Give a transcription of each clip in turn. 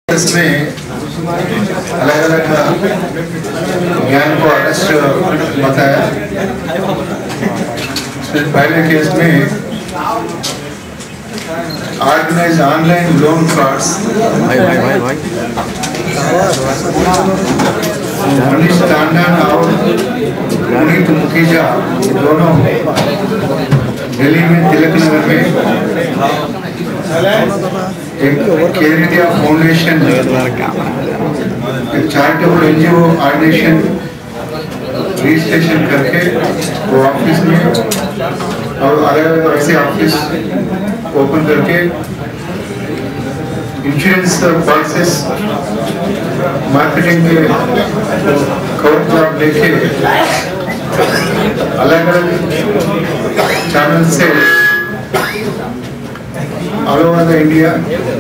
इसमें अलग अलग ज्ञान को अरेस्ट बताया। पहले केस में organise online loan frauds Manish Tandon और पुनीत मुखीजा दोनों दिल्ली में तिलक नगर में एक केयर इंडिया फाउंडेशन एक चैरिटेबल एनजीओ ऑर्गेनाइजेशन रजिस्ट्रेशन करके वो ऑफिस में और अलग अलग ऐसे ऑफिस ओपन करके इंश्योरेंस पॉलिसीज मार्केटिंग के कवर जॉब लेके अलग अलग चैनल से all over the India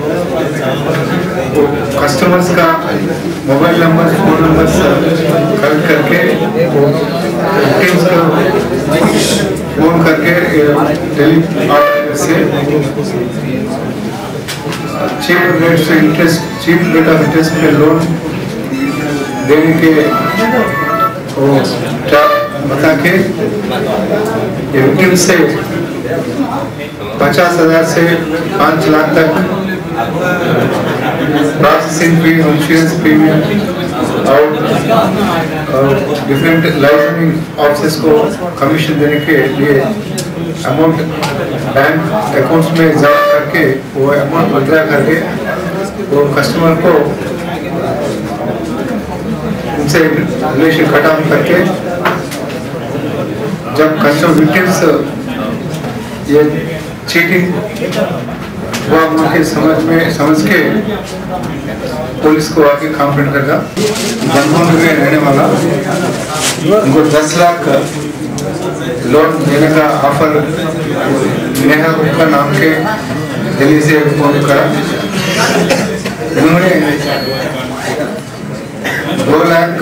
customers का mobile number phone number collect करके विक्टिम्स का फोन करके टेली से चीप रेट से interest cheap rate of interest पे लोन देने के वो बता के विक्टिम से 50,000 से 5 लाख तक प्रोसेसिंग फी इंश्योरेंस प्रीमियम और डिफरेंट लाइसेंसिंग ऑफिस को कमीशन देने के लिए अमाउंट बैंक अकाउंट्स में जमा करके वो अमाउंट विड्रॉ करके वो कस्टमर को उनसे रिलेशन कट ऑफ करके जब कस्टमर विक्टिम्स ये चीटिंग हुआ उनके समझ के पुलिस को आके कंप्लेंट करता। जनपद में रहने वाला उनको 10 लाख लोन देने का ऑफर नेहा गुप्ता नाम के दिल्ली से फोन करा। उन्होंने 2 लाख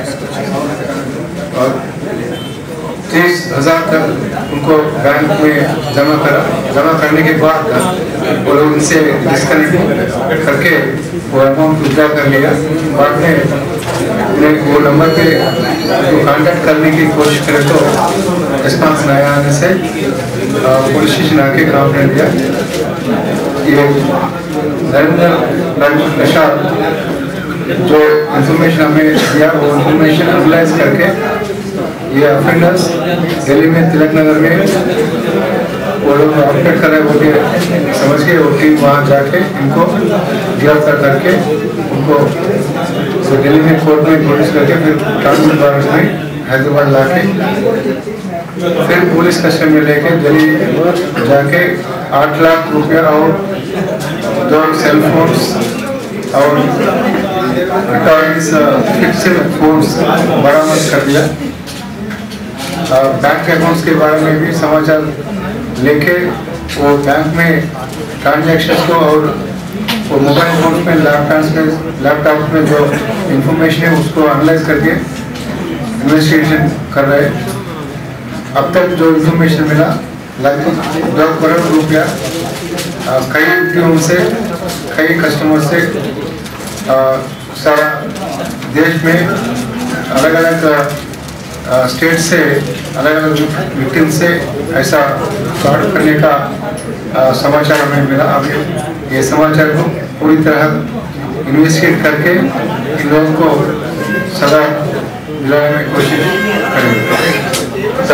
और 30,000 तक उनको बैंक में जमा करने के बाद वो लोग उनसे डिस्कनेक्ट करके वो अमाउंट विड्रॉ कर लिया। बाद में वो नंबर पे कांटेक्ट करने की कोशिश करे तो रिस्पांस नहीं आने से पुलिस स्टेशन आके कंप्लेंट दिया। ये नरेंद्र प्रसाद जो इंफॉर्मेशन हमें दिया वो इंफॉर्मेशन एनालाइज करके ये ऑफेंडर्स दिल्ली में तिलक नगर में वो लोग ऑपरेट कर रहे होते समझ के वो टीम वहाँ जाके इनको गिरफ्तार करके उनको दिल्ली में कोर्ट में प्रोड्यूस करके फिर ट्रांसपोर्ट वारंट में हैदराबाद लाके फिर पुलिस कस्टडी में लेके दिल्ली जाके 8 लाख रुपया और 2 सेल फोन्स और 28 फिक्स्ड फोन्स बरामद कर दिया। बैंक अकाउंट्स के बारे में भी समाचार लेके वो बैंक में ट्रांजैक्शंस को और वो मोबाइल फोन में लैपटॉप में जो इंफॉर्मेशन है उसको एनालाइज करके इन्वेस्टिगेशन कर रहे हैं। अब तक जो इंफॉर्मेशन मिला लगभग 2 करोड़ रुपया कई व्यक्तियों से कई कस्टमर से सारा देश में अलग अलग स्टेट से अलग अलग विक्टिम से ऐसा फ्रॉड करने का समाचार हमें मिला। अब ये समाचार को पूरी तरह इन्वेस्टिगेट करके इन लोगों को सजा दिलाने में कोशिश करेंगे।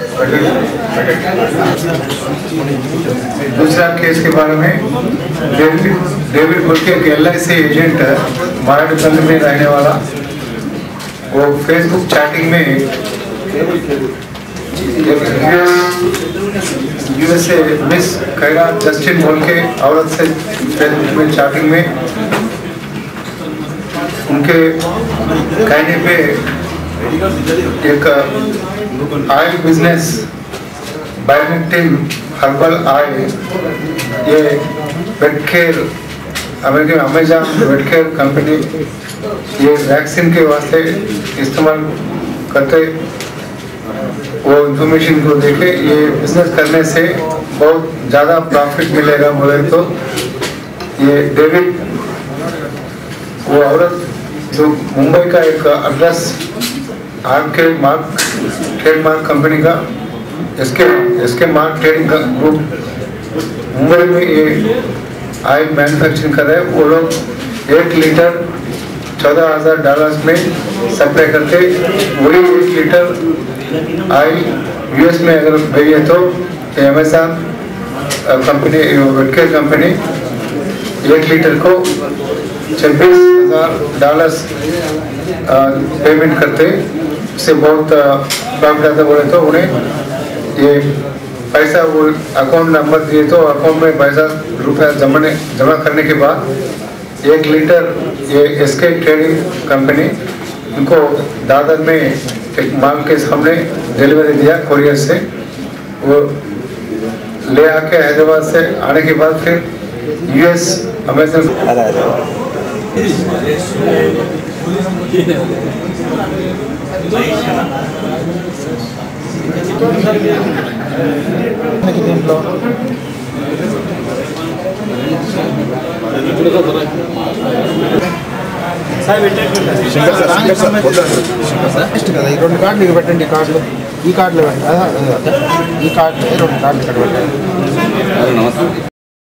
दूसरा केस के बारे में डेविड बोल के LIC एजेंट माराडपल्ली में रहने वाला वो फेसबुक चैटिंग में USA मिस कैरा जस्टिन बोल के औरत से फेसबुक में चैटिंग में उनके कहने पे एक oil business biometric herbal oil ये Vetcare American Amazon Vetcare company ये वैक्सीन के वास्ते इस्तेमाल करते वो इंफॉर्मेशन को देखे ये बिजनेस करने से बहुत ज़्यादा प्रॉफिट मिलेगा बोले तो ये डेविड वो औरत जो मुंबई का एक एड्रेस आपके मार्क ट्रेडमार्क कंपनी का इसके मार्क ट्रेडिंग ग्रुप मुंबई में ये ऑयल मैन्युफैक्चरिंग कर रहे हैं। वो लोग 1 लीटर $14,000 में सप्लाई करते, वही 1 लीटर ऑयल यूएस में अगर भेजे तो Amazon company Vetcare company 1 litre को $26,000 पेमेंट करते। इससे बहुत प्रॉफिट आता। बोले तो उन्हें ये पैसा वो अकाउंट नंबर दिए तो अकाउंट में पैसा रुपया जमा करने के बाद 1 लीटर ये एसके ट्रेडिंग कंपनी इनको दादर में एक माल के सामने डिलीवरी दिया कोरियर से। वो ले आके हैदराबाद से आने के बाद फिर यूएस अमेज़न రెండు కార్డులు పెట్టండి. ఈ కార్డులో పెట్టండి. ఈ కార్డు 2 కార్డులు ఇక్కడ పెట్టండి.